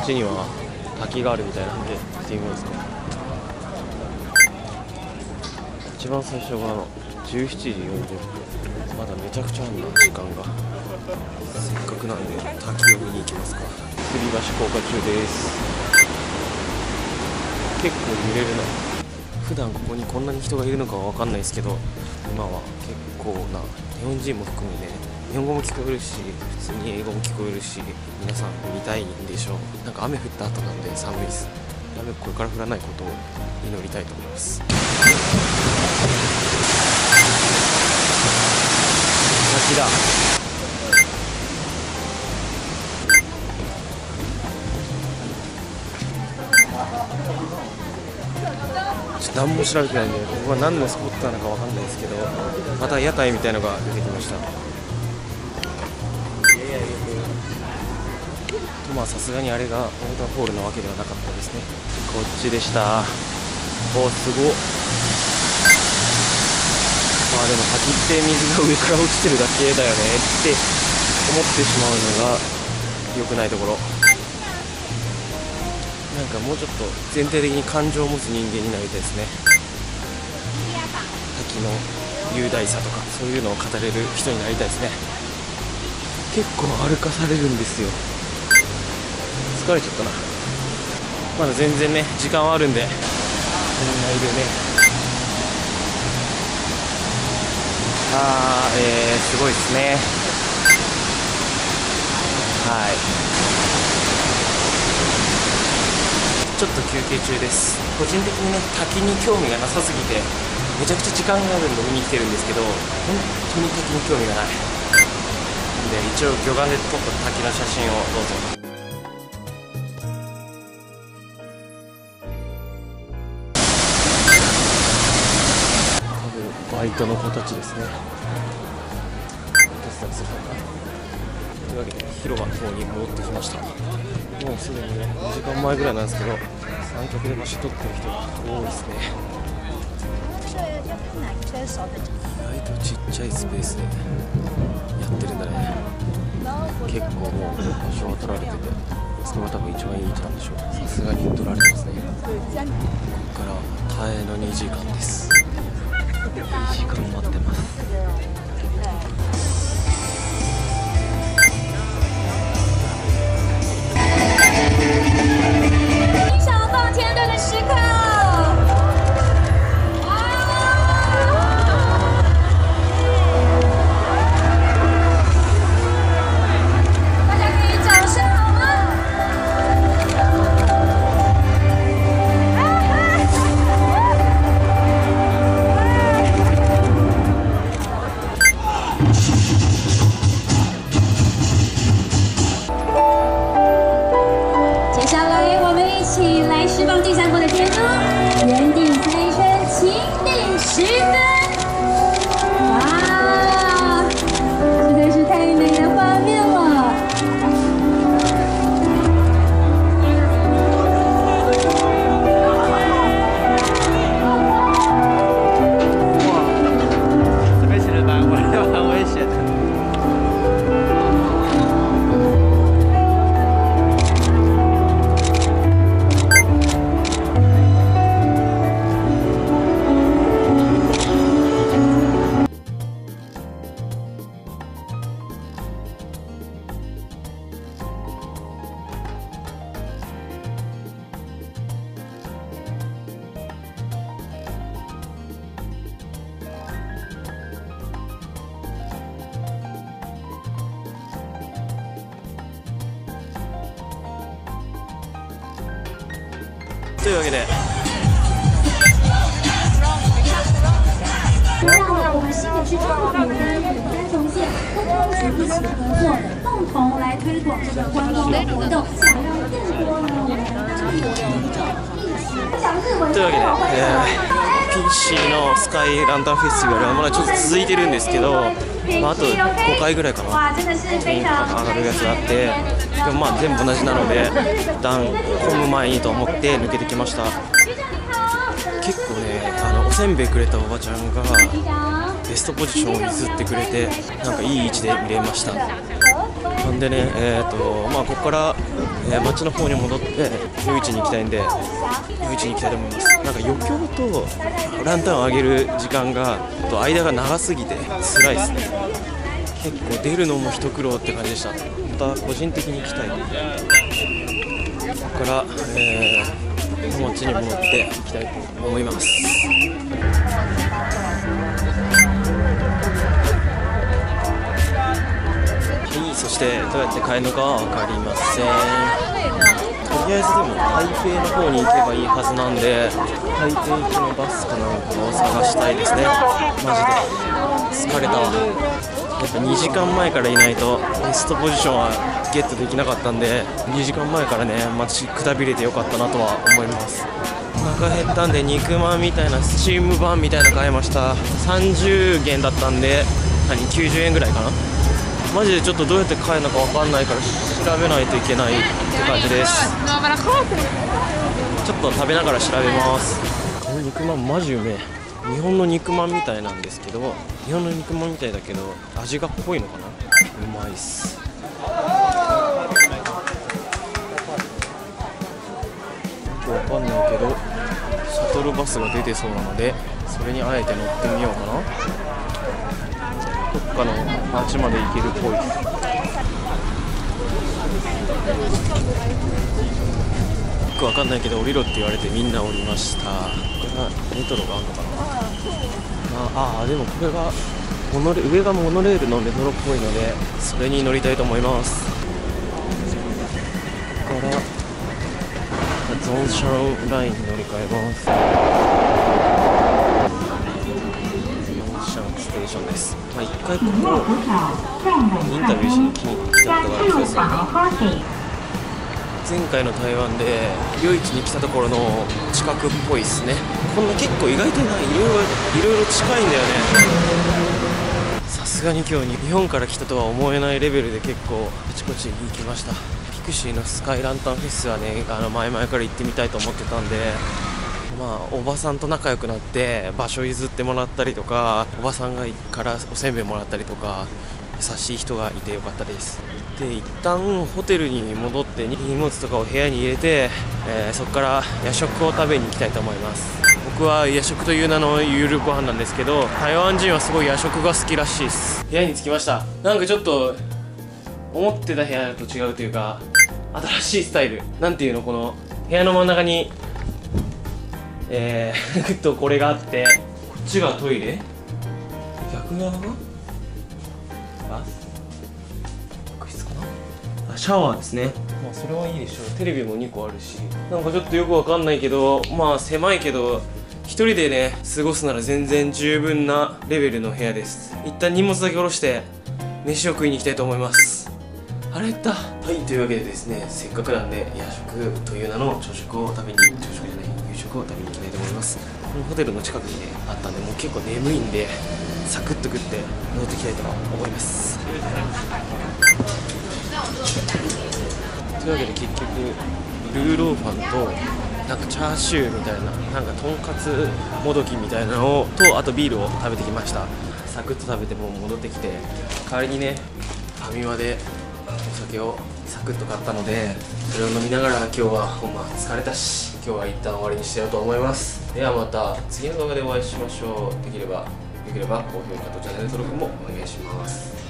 っちには滝があるみたいなんで行ってみますか。一番最初が17時40分、まだめちゃくちゃあるな、時間が。せっかくなんで滝を見に行きますか。吊り橋降下中です。結構揺れるな。普段ここにこんなに人がいるのかは分かんないですけど、今は結構な、日本人も含めね、日本語も聞こえるし普通に英語も聞こえるし、皆さん見たいんでしょう。なんか雨降った後なんで寒いです。雨これから降らないことを祈りたいと思います。滝だ。何も調べてないんで、ここは何のスポットなのかわかんないですけど、また屋台みたいのが出てきました。まあさすがにあれがウォーターフォールなわけではなかったですね。こっちでした。お、すごっ。まあでも滝って水が上から落ちてるだけだよねって思ってしまうのが良くないところ。なんかもうちょっと全体的に感情を持つ人間になりたいですね。滝の雄大さとかそういうのを語れる人になりたいですね。結構歩かされるんですよ。疲れちゃったな。まだ全然ね時間はあるんで、みんないるね。すごいですね。はい、ちょっと休憩中です。個人的にね滝に興味がなさすぎてめちゃくちゃ時間があるんで見に来てるんですけど、本当に滝に興味がないんで、一応魚眼で撮った滝の写真をどうぞ。多分バイトの子たちですね。手伝いするのかな。というわけで広場の方に戻ってきました。もうすでに2時間前ぐらいなんですけど、三脚で場所取ってる人が多いですね。意外とちっちゃいスペースでやってるんだね。結構もう場所は取られてて、それが多分一番いい位置なんでしょう。さすがに取られてますね。ここから耐えの2時間です。2時間待ってます。というわけで让我们新北市政府跟三重县公安局一起合作，共同来推广这个观光的活动，想让更多呢我们当地的民众一起分享日文。 というわけで、PC のスカイランタンフェスティバルはまだちょっと続いてるんですけど、まあ、あと5回ぐらいかなに上がるやつがあって、でもまあ全部同じなので一旦混む前にと思って抜けてきました。結構ね、おせんべいくれたおばちゃんがベストポジションを譲ってくれて、なんかいい位置で見れました。 なんでね、まあここから、町の方に戻って夜市に行きたいんで、夜市に行きたいと思います。なんか余興とランタンを上げる時間が間が長すぎて辛いですね。結構出るのも一苦労って感じでした。また個人的に行きたいんで、ここから、町に戻っていきたいと思います。そしてどうやって帰るのかは分かりません。とりあえずでも台北の方に行けばいいはずなんで、台北行きのバスかなんかを探したいですね。マジで疲れたわ。やっぱ2時間前からいないとベストポジションはゲットできなかったんで、2時間前からね街くたびれてよかったなとは思います。お腹減ったんで肉まんみたいなスチームバンみたいなの買いました。30元だったんで90円ぐらいかな。マジでちょっとどうやって買えるのか分かんないから調べないといけないって感じです。ちょっと食べながら調べます。この肉まんマジうめえ。日本の肉まんみたいなんですけど、日本の肉まんみたいだけど味が濃いのかな。うまいっす。よく分かんないけどシャトルバスが出てそうなので、それにあえて乗ってみようかな。どっかの町まで行けるっぽい。よくわかんないけど降りろって言われてみんな降りました。これがメトロがあるのかな。でもこれが上がモノレールのメトロっぽいので、それに乗りたいと思います。ここからゾンシャロラインに乗り換えます。ステーションです。一回ここインタビューしに来たことがある気がする。前回の台湾で夜市に来たところの近くっぽいですね。こんな結構意外といろいろ近いんだよね。さすがに今日日本から来たとは思えないレベルで結構あちこちに行きました。ピクシーのスカイランタンフェスはね、前々から行ってみたいと思ってたんで、おばさんと仲良くなって場所譲ってもらったりとか、おばさんからおせんべいもらったりとか、優しい人がいてよかったです。で一旦ホテルに戻って荷物とかを部屋に入れて、そこから夜食を食べに行きたいと思います。僕は夜食という名の夕ご飯なんですけど、台湾人はすごい夜食が好きらしいです。部屋に着きました。なんかちょっと思ってた部屋と違うというか、新しいスタイル。なんていうの、この部屋の真ん中にこれがあって、こっちがトイレ、逆側がバス浴室かな。シャワーですね。それはいいでしょう。テレビも2個あるし、なんかちょっとよくわかんないけど、狭いけど一人でね過ごすなら全然十分なレベルの部屋です。一旦荷物だけ下ろして飯を食いに行きたいと思います。腹減った。はい、というわけでですね、せっかくなんで夜食という名の朝食を食べに、夕食を食べに行きたいと思います。このホテルの近くにねあったんで、もう結構眠いんでサクッと食って戻ってきたいと思います。というわけで結局ルーローファンとなんかチャーシューみたいな、なんかとんかつもどきみたいなのと、あとビールを食べてきました。サクッと食べてもう戻ってきて、代わりにねファミマでお酒をサクッと買ったので、それを飲みながら今日はほんま疲れたし、今日は一旦終わりにしようと思います。ではまた次の動画でお会いしましょう。よければ高評価とチャンネル登録もお願いします。